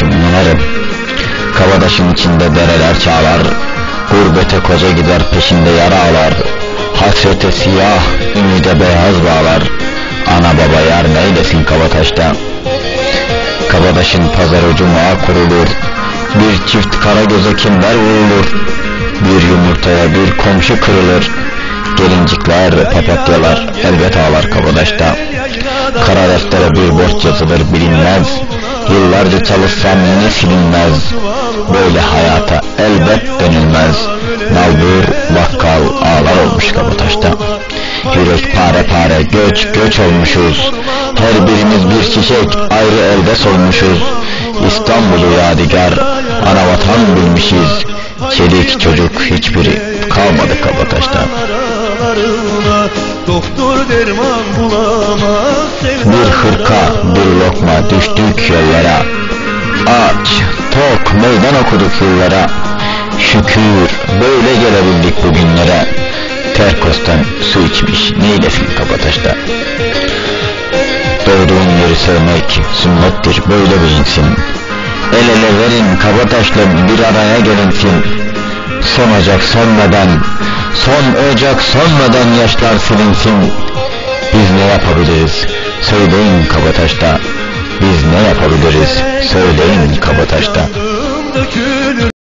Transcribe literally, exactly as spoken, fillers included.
inerim. Kabadaşın içinde dereler çağlar, gurbete koca gider peşinde yara ağlar. Hasrete siyah, ümide beyaz bağlar. Ana baba yar neylesin Kabataş'ta. Kabadaşın pazar ucumağa kurulur. Bir çift kara göze kimler vurulur. Bir yumurtaya bir komşu kırılır. Gelincikler, papatyalar elbet ağlar Kabadaş'ta. Kara deftere bir borç yazılır bilinmez. Yıllarca çalışsam yine silinmez. Böyle hayata elbet dönülmez. Nalbur, bakkal ağlar olmuş Kabataş'ta. Yürek pare pare, göç göç olmuşuz. Her birimiz bir çiçek, ayrı elde solmuşuz. İstanbul'u yadigar, ana vatan bilmişiz. Çelik çocuk hiçbiri kalmadı Kabataş'ta. Doktor derman bulamaz. Bir hırka, bir lokma düştük yollara. Aç, tok, meydan okuduk yıllara. Şükür böyle gelebildik bugünlere. Terkos'tan su içmiş neylesin Kabataş'ta. Doğduğun yeri sevmek sünnettir, böyle bilinsin. El ele verin Kabataş'la bir araya gelinsin. Son ocak sönmeden, son ocak sönmeden yaşlar silinsin. Biz ne yapabiliriz söyleyin Kabataş'ta. Biz ne yapabiliriz söyleyin Kabataş'ta.